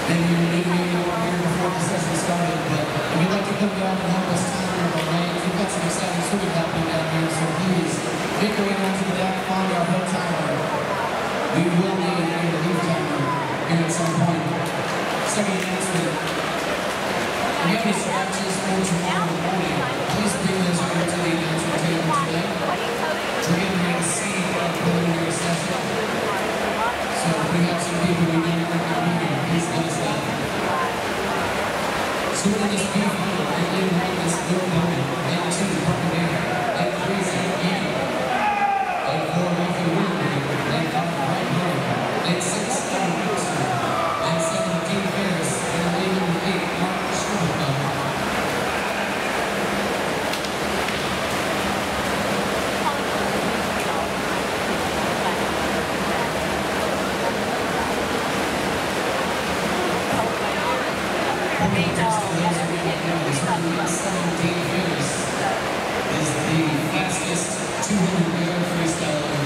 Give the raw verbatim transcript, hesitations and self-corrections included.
Maybe you maybe you weren't here before the session started, but if you'd like to come down and help us time our night, we've got some exciting swimming happening down here, so please make your way down to the deck, find our whole timer. We will need a relief timer here at some point. Second announcement. If you have any scratches for tomorrow morning, please bring those over to the announcement table today. We're getting ready to see our preliminary session. So if we have some people we need to work on meeting, please let us know. So we're just beautiful and later on this new moment, and two, Parker Dana, and Crazy Annie, and four, Matthew Woodley, and five, Brian Home, and six, Tom Koster, and seven, Dean Ferris, and eleven, eight, Mark Schnippenloette. seventeen Ferris is the fastest two hundred yard freestyle